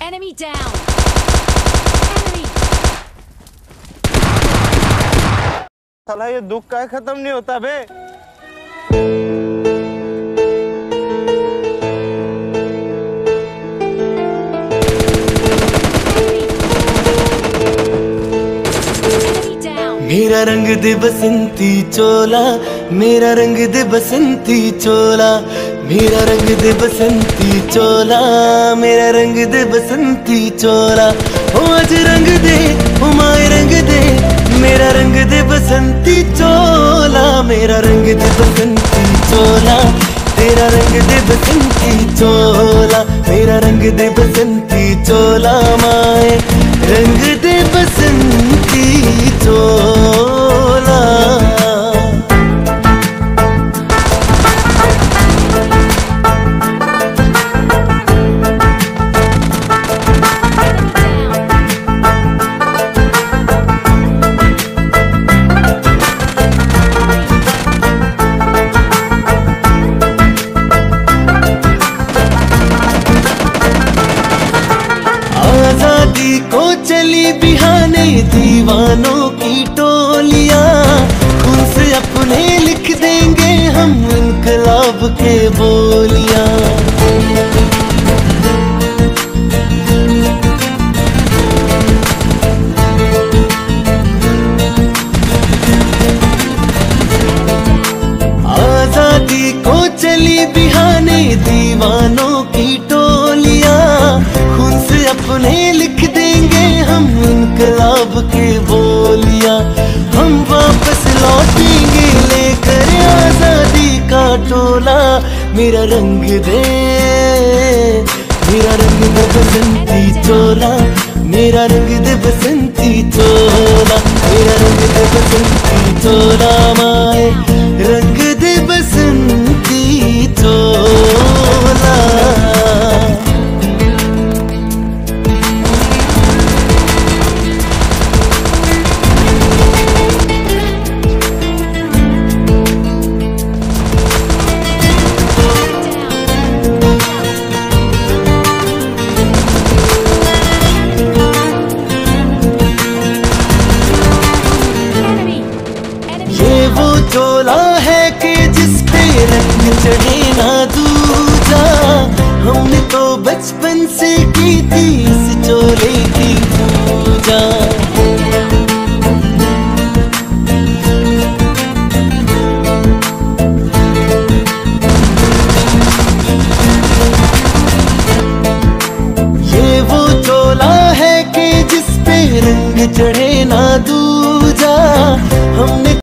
Enemy down. Enemy. साला ये दुख का खत्म नहीं होता बे। मेरा रंग दे बसंती चोला, मेरा रंग दे बसंती चोला, मेरा रंग दे बसंती चोला, मेरा रंग दे बसंती चोला। ओ आज रंग दे, ओ माए रंग दे, मेरा रंग दे बसंती चोला, मेरा रंग दे बसंती चोला, तेरा रंग दे बसंती चोला, मेरा रंग दे बसंती चोला, माए रंग दे बसंती चोला। आजादी को चली बिहाने दीवानों की टोलियां, खून से अपने लिख देंगे हम इनकलाब के बोलियां। आजादी को चली बिहाने दीवानों की टोलियां, खून से अपने लिख देंगे हम इनकलाब के बोलियां। हम वापस लौटेंगे लेकर आजादी का टोला, मेरा रंग दे, मेरा रंग दे बसंती चोला, मेरा रंग दे बसंती चोला, मेरा रंग दे बसंती चोला, माए रंग दे बसंती चोला। चोला है कि जिस पे रंग चढ़े ना दूजा, हमने तो बचपन से की थी इस चोले की पूजा। ये वो चोला है कि जिस पे रंग चढ़े ना दूजा,